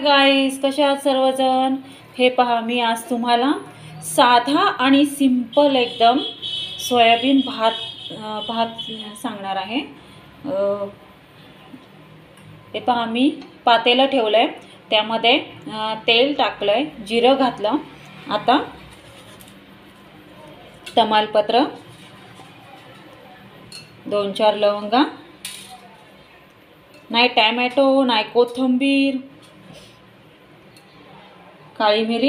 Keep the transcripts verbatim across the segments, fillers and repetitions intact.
गाईस, कशा आहात सर्वजण। हे पहा, मी आज तुम्हाला साधा आणि सिंपल एकदम सोयाबीन भात भात सांगणार आहे। हे पहा, मी पातेलं ठेवलंय, त्यामध्ये तेल टाकलंय, जिरं घातलं। आता तमालपत्र, दोन चार लवंगा, नाही टोमॅटो, नाही कोथिंबीर, काळी मिरी,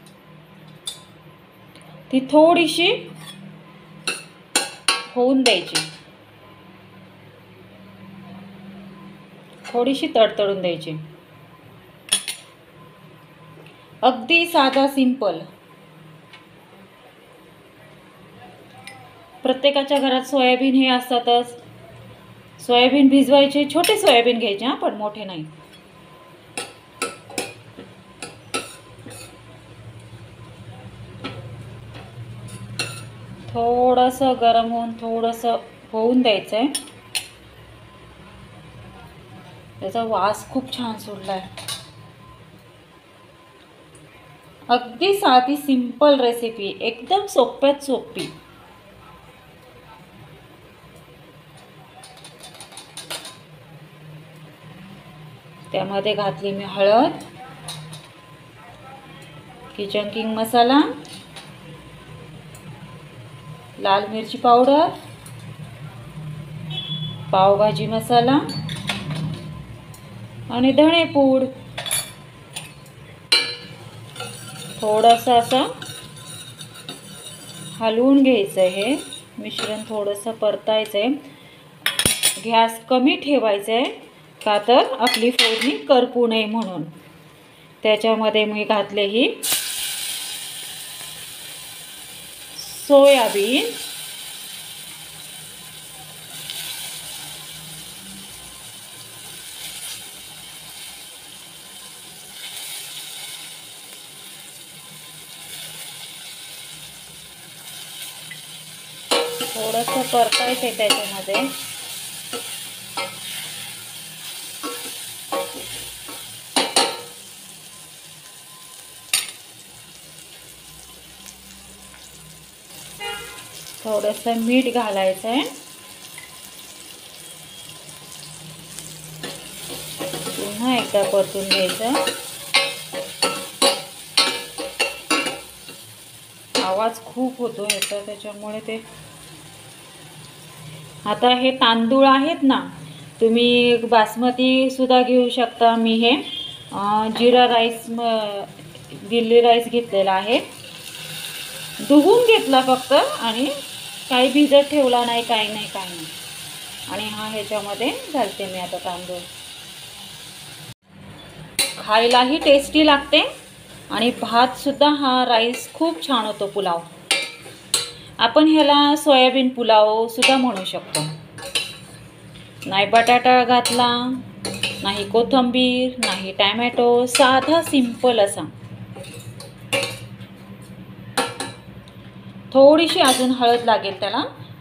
ती थोडीशी होऊन द्यायची, थोडीशी तडतडून द्यायची। अगदी साधा सिंपल। प्रत्येकाच्या घरात सोयाबीन हे असतातच। सोयाबीन भिजवायचे, छोटे सोयाबीन घ्यायचे हां, पण मोठे नाही। थोडंसं गरम होऊन थोडंसं होऊन द्यायचंय। त्याचा वास खूप छान सुटलाय। अगदी साधी सिंपल रेसिपी, एकदम सोप्यात सोपी। त्यामध्ये घातली मी हळद, किचन किंग मसाला, लाल मिरची पावडर, पावभाजी मसाला आणि धणेपूड। थोडंसं असं हलवून घ्यायचं। हे मिश्रण थोडंसं परतायचं आहे। गॅस कमी ठेवायचा आहे, का तर आपली फोडणी करपू नये म्हणून। त्याच्यामध्ये मी घातले ही सोयाबीन, थोडंसं परतायचं त्याच्यामध्ये। थोडंसं मीठ घालायचं आहे। पुन्हा एकदा परतून घ्यायचं। आवाज खूप होतो ह्याचा, त्याच्यामुळे ते। आता हे तांदूळ आहेत ना, तुम्ही बासमती सुद्धा घेऊ शकता। मी हे जिरा राईस, दिल्ली राईस घेतलेला आहे। धुवून घेतला फक्त, आणि काही भिजत ठेवला नाही, काही नाही काही नाही। आणि हा ह्याच्यामध्ये घालते मी आता तांदूळ। खायलाही टेस्टी लागते, आणि भात सुद्धा हा राईस खूप छान होतो, पुलाव। आपण ह्याला सोयाबीन पुलाव सुद्धा म्हणू शकतो। नाही बटाटा घातला, नाही कोथिंबीर, नाही टोमॅटो, साधा सिंपल असा। थोडीशी अजून हळद लागेल त्याला।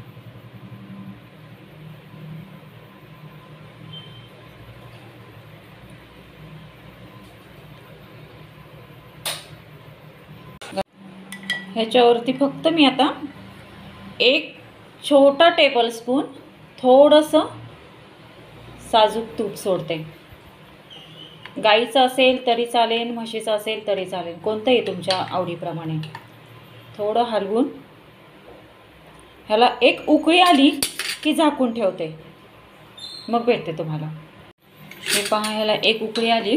ह्याच्यावरती फक्त मी आता एक छोटा टेबलस्पून थोडंसं साजूक तूप सोडते। गाईचं असेल तरी चालेल, म्हशीचं असेल तरी चालेल, कोणतंही तुमच्या आवडीप्रमाणे। थोडं हलवून ह्याला एक उकळी आली की झाकून ठेवते, मग भेटते तुम्हाला। हे पहा, ह्याला एक उकळी आली।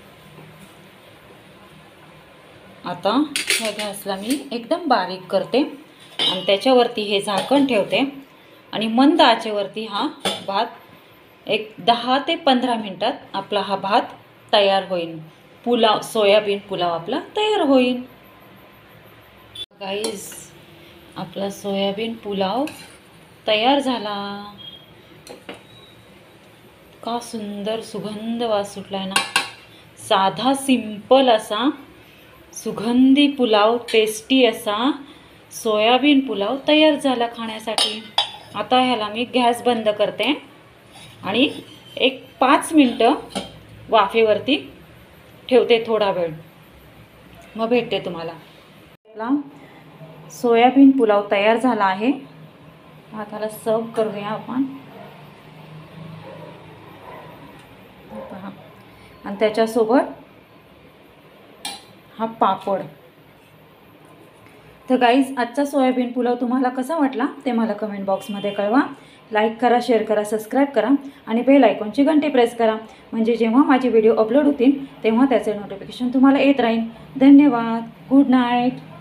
आता ह्या गॅसला मी एकदम बारीक करते, आणि त्याच्यावरती हे झाकण ठेवते, आणि मंद आचेवरती हा भात एक दहा ते पंधरा मिनिटात आपला हा भात तयार होईल। पुलाव, सोयाबीन पुलाव आपला तयार होईल। गाईस, आपला सोयाबीन पुलाव तयार झाला। का सुंदर सुगंध वास सुटलाय ना। साधा सिंपल असा सुगंधी पुलाव, टेस्टी असा सोयाबीन पुलाव तयार झाला खाण्यासाठी। आता ह्याला मी गॅस बंद करते, आणि एक पाच मिनटं वाफेवरती ठेवते थोडा वेळ, मग भेटते तुम्हाला. आपला सोयाबीन पुलाव तयार झाला आहे. आता सर्व करूया आपण. पहा, आणि त्याच्यासोबत हा पापड. तर गाईज, आजचा सोयाबीन पुलाव तुम्हाला कसा वाटला ते मला कमेंट बॉक्समध्ये कळवा. लाईक करा, शेअर करा, सबस्क्राईब करा आणि बेल आयकॉनची घंटी प्रेस करा, म्हणजे जेव्हा माझे व्हिडिओ अपलोड होतील तेव्हा त्याचे नोटिफिकेशन तुम्हाला येत राहील. धन्यवाद. Good night.